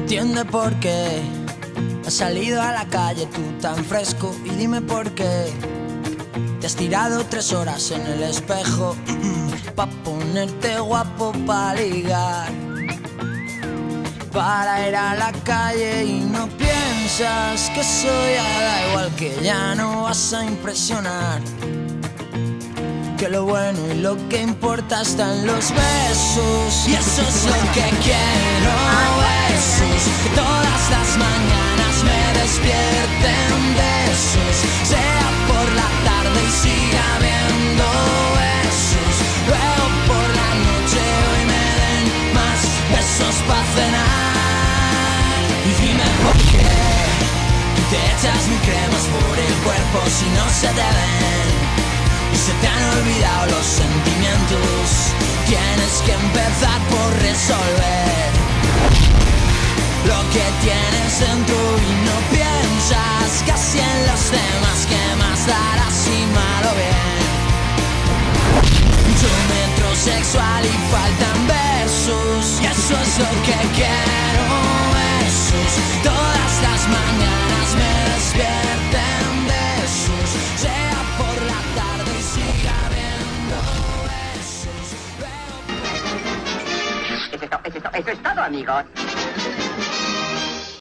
entiende por qué has salido a la calle tú tan fresco. Y dime por qué te has tirado 3 horas en el espejo pa' ponerte guapo, pa' ligar, para ir a la calle. Y no piensas que eso ya da igual, que ya no vas a impresionar, que lo bueno y lo que importa está en los besos. Y eso es lo que quiero, besos, que todas las mañanas me despierten besos, sea por la tarde y siga habiendo besos, luego por la noche hoy me den más besos pa' cenar. Y dime por qué te echas mil cremas por el cuerpo si no se te ven y se te han olvidado los sentimientos. Tienes que empezar por resolver lo que tienes dentro y no piensas casi en los demás, que más dará si mal o bien. Mucho metrosexual y faltan besos, y eso es lo que quiero, besos, todas las mañanas me despierten besos, sea por la tarde y siga habiendo besos. Eso es todo, amigos.